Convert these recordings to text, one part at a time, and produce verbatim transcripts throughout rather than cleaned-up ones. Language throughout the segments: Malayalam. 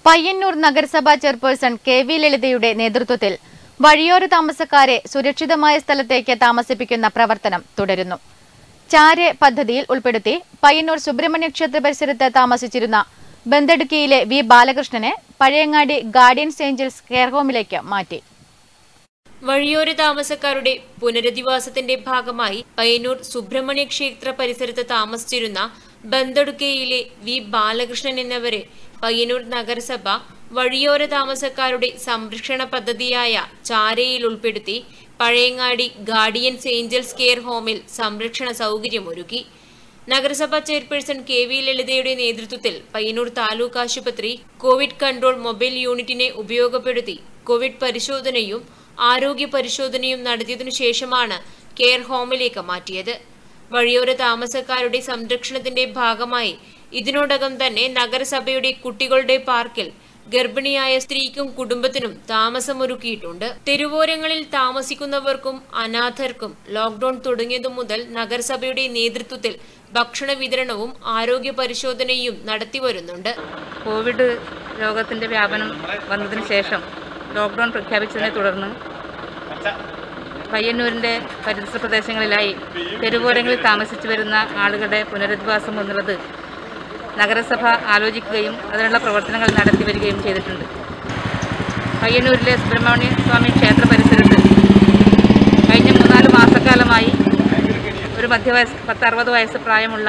Payyanur Nagarasabha Chairperson K V ലളിതയുടെ നേതൃത്വത്തിൽ വഴിയോര താമസക്കാരെ സുരക്ഷിതമായ സ്ഥലത്തേക്ക് താമസിപ്പിക്കുന്ന പ്രവർത്തനം തുടരുന്നു. ചാരെ പദ്ധതിയിൽ ഉൾപ്പെടുത്തി പയ്യന്നൂർ സുബ്രഹ്മണ്യ ക്ഷേത്ര പരിസരത്ത് താമസിച്ചിരുന്ന ബന്ദടുക്കിയിലെ വി ബാലകൃഷ്ണനെ പഴയങ്ങാടി ഗാർഡിയൻസ് ഏഞ്ചൽസ് കെയർ ഹോമിലേക്ക് മാറ്റി. വഴിയോര താമസക്കാരുടെ പുനരധിവാസത്തിന്റെ ഭാഗമായി പയ്യന്നൂർ സുബ്രഹ്മണ്യ ക്ഷേത്ര പരിസരത്ത് താമസിച്ചിരുന്ന ബന്ദടുക്കയിലെ വി ബാലകൃഷ്ണൻ എന്നിവരെ പയ്യന്നൂർ നഗരസഭ വഴിയോര താമസക്കാരുടെ സംരക്ഷണ പദ്ധതിയായ ചാരയിൽ ഉൾപ്പെടുത്തി പഴയങ്ങാടി ഗാർഡിയൻസ് ഏഞ്ചൽസ് കെയർ ഹോമിൽ സംരക്ഷണ സൗകര്യമൊരുക്കി. നഗരസഭാ ചെയർപേഴ്സൺ കെ വി ലളിതയുടെ നേതൃത്വത്തിൽ പയ്യന്നൂർ താലൂക്ക് ആശുപത്രി കോവിഡ് കൺട്രോൾ മൊബൈൽ യൂണിറ്റിനെ ഉപയോഗപ്പെടുത്തി കോവിഡ് പരിശോധനയും ആരോഗ്യ പരിശോധനയും നടത്തിയതിനു ശേഷമാണ് കെയർ ഹോമിലേക്ക് മാറ്റിയത്. വഴിയോര താമസക്കാരുടെ സംരക്ഷണത്തിന്റെ ഭാഗമായി ഇതിനോടകം തന്നെ നഗരസഭയുടെ കുട്ടികളുടെ പാർക്കിൽ ഗർഭിണിയായ സ്ത്രീക്കും കുടുംബത്തിനും താമസമൊരുക്കിയിട്ടുണ്ട്. തെരുവോരങ്ങളിൽ താമസിക്കുന്നവർക്കും അനാഥർക്കും ലോക്ഡൌൺ തുടങ്ങിയതു മുതൽ നഗരസഭയുടെ നേതൃത്വത്തിൽ ഭക്ഷണ വിതരണവും ആരോഗ്യ പരിശോധനയും നടത്തിവരുന്നുണ്ട്. കോവിഡ് രോഗത്തിന്റെ വ്യാപനം വന്നതിന് ശേഷം ലോക്ഡൌൺ പ്രഖ്യാപിച്ചതിനെ തുടർന്ന് പയ്യന്നൂരിന്റെ പരിസര പ്രദേശങ്ങളിലായി തെരുവോരങ്ങളിൽ താമസിച്ചു വരുന്ന ആളുകളുടെ പുനരധിവാസം എന്നുള്ളത് നഗരസഭ ആലോചിക്കുകയും അതിനുള്ള പ്രവർത്തനങ്ങൾ നടത്തി വരികയും ചെയ്തിട്ടുണ്ട്. പയ്യന്നൂരിലെ സുബ്രഹ്മണ്യ സ്വാമി ക്ഷേത്ര പരിസരത്ത് കഴിഞ്ഞ മൂന്നാല് മാസക്കാലമായി ഒരു മധ്യവയസ് പത്ത് അറുപത് വയസ്സ് പ്രായമുള്ള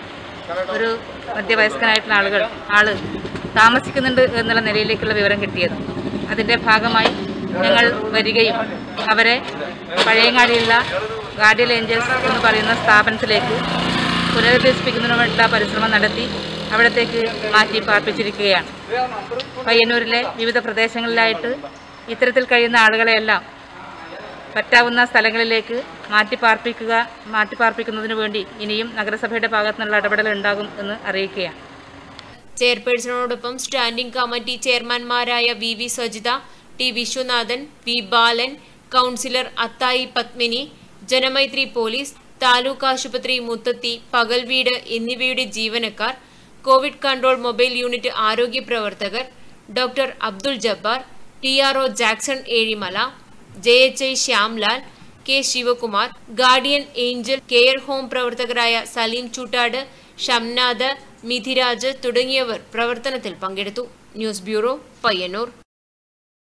ഒരു മധ്യവയസ്കനായിട്ടുള്ള ആളുകൾ ആള് താമസിക്കുന്നുണ്ട് എന്നുള്ള നിലയിലേക്കുള്ള വിവരം കിട്ടിയത്. അതിൻ്റെ ഭാഗമായി ഞങ്ങൾ വരികയും അവരെ പഴയങ്ങാടിയുള്ള ഗാർഡിയൻ ഏഞ്ചൽസ് എന്ന് പറയുന്ന സ്ഥാപനത്തിലേക്ക് പുനരധിവസിപ്പിക്കുന്നതിന് വേണ്ടിയുള്ള പരിശ്രമം നടത്തി അവിടത്തേക്ക് മാറ്റി പാർപ്പിച്ചിരിക്കുകയാണ്. പയ്യന്നൂരിലെ വിവിധ പ്രദേശങ്ങളിലായിട്ട് ഇത്തരത്തിൽ കഴിയുന്ന ആളുകളെയെല്ലാം പറ്റാവുന്ന സ്ഥലങ്ങളിലേക്ക് മാറ്റി പാർപ്പിക്കുക മാറ്റി പാർപ്പിക്കുന്നതിന് വേണ്ടി ഇനിയും നഗരസഭയുടെ ഭാഗത്തു നിന്നുള്ള ഇടപെടൽ ഉണ്ടാകും എന്ന് അറിയിക്കുകയാണ്. ചെയർപേഴ്സണോടൊപ്പം സ്റ്റാൻഡിംഗ് കമ്മിറ്റി ചെയർമാൻമാരായ V V Sajitha, T Viswanathan, V Balan, councillor Athayi Padmini, Janamaithri police, taluk ആശുപത്രി മുത്തത്തി, പകൽവീട് എന്നിവയുടെ ജീവനക്കാർ, കോവിഡ് കൺട്രോൾ മൊബൈൽ യൂണിറ്റ് ആരോഗ്യ പ്രവർത്തകർ, doctor Abdul Jabbar, T R O Jackson Ezhimala, J H I Shyamlal, K Sivakumar, guardian angel care home പ്രവർത്തകരായ സലീം ചൂട്ടാട്, ഷംനാദ്, മിഥിരാജ് തുടങ്ങിയവർ പ്രവർത്തനത്തിൽ പങ്കെടുത്തു. News bureau, Payyanur.